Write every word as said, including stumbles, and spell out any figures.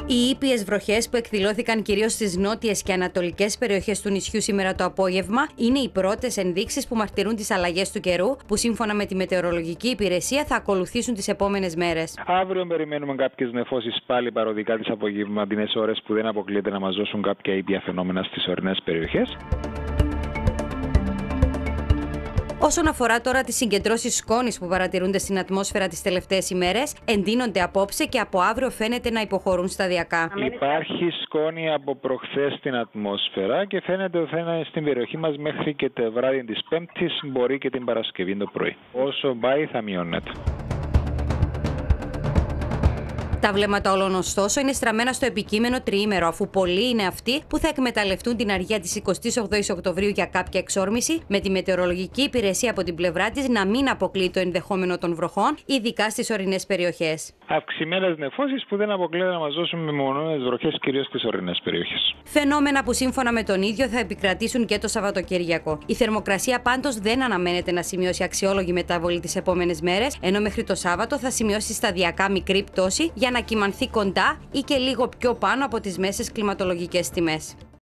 Οι ήπιες βροχές που εκδηλώθηκαν κυρίως στις νότιες και ανατολικές περιοχές του νησιού σήμερα το απόγευμα είναι οι πρώτες ενδείξεις που μαρτυρούν τις αλλαγές του καιρού, που σύμφωνα με τη μετεωρολογική υπηρεσία θα ακολουθήσουν τις επόμενες μέρες. Αύριο περιμένουμε κάποιες νεφώσεις πάλι παροδικά τις απογευματινές ώρες που δεν αποκλείεται να μας δώσουν κάποια ήπια φαινόμενα στις ορεινές περιοχές. Όσον αφορά τώρα τις συγκεντρώσεις σκόνης που παρατηρούνται στην ατμόσφαιρα τις τελευταίες ημέρες, εντείνονται απόψε και από αύριο φαίνεται να υποχωρούν σταδιακά. Υπάρχει σκόνη από προχθές στην ατμόσφαιρα και φαίνεται ότι θα είναι στην περιοχή μας μέχρι και το βράδυ της Πέμπτης, μπορεί και την Παρασκευή το πρωί. Όσο πάει θα μειώνεται. Τα βλέμματα όλων ωστόσο είναι στραμμένα στο επικείμενο τριήμερο, αφού πολλοί είναι αυτοί που θα εκμεταλλευτούν την αργία της εικοστής όγδοης Οκτωβρίου για κάποια εξόρμηση, με τη μετεωρολογική υπηρεσία από την πλευρά της να μην αποκλείει το ενδεχόμενο των βροχών, ειδικά στις ορεινές περιοχές. Αυξημένες νεφώσεις που δεν αποκλείεται να μας δώσουν μεμονωμένες βροχές, κυρίως στις ορεινές περιοχές. Φαινόμενα που σύμφωνα με τον ίδιο θα επικρατήσουν και το Σαββατοκύριακο. Η θερμοκρασία πάντως δεν αναμένεται να σημειώσει αξιόλογη μεταβολή τις επόμενες μέρες, ενώ μέχρι το Σάββατο θα σημειώσει σταδιακά μικρή πτώση για να κυμανθεί κοντά ή και λίγο πιο πάνω από τις μέσες κλιματολογικές τιμές.